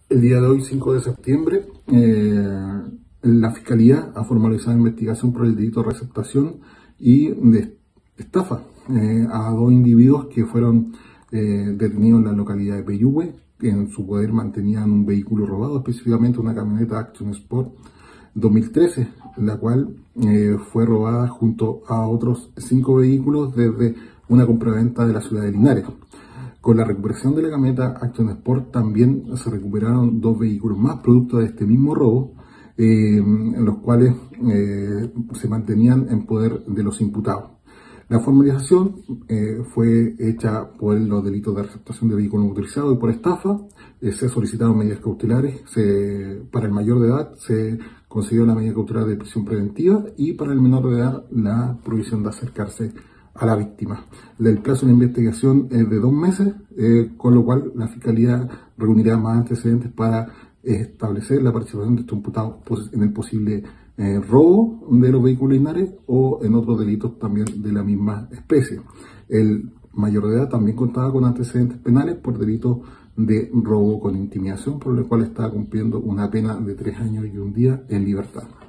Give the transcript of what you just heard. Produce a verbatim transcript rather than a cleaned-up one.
El día de hoy, cinco de septiembre, eh, la Fiscalía ha formalizado investigación por el delito de receptación y de estafa eh, a dos individuos que fueron eh, detenidos en la localidad de Peyúgue. En su poder mantenían un vehículo robado, específicamente una camioneta Action Sport dos mil trece, la cual eh, fue robada junto a otros cinco vehículos desde una compraventa de la ciudad de Linares. Con la recuperación de la camioneta Action Sport también se recuperaron dos vehículos más, producto de este mismo robo, eh, en los cuales eh, se mantenían en poder de los imputados. La formalización eh, fue hecha por los delitos de receptación de vehículos motorizados y por estafa. Eh, se solicitaron medidas cautelares. Se, para el mayor de edad se concedió la medida cautelar de prisión preventiva y para el menor de edad la prohibición de acercarse a la víctima. El plazo de la investigación es de dos meses, eh, con lo cual la Fiscalía reunirá más antecedentes para establecer la participación de estos imputados en el posible eh, robo de los vehículos Linares o en otros delitos también de la misma especie. El mayor de edad también contaba con antecedentes penales por delito de robo con intimidación, por lo cual estaba cumpliendo una pena de tres años y un día en libertad.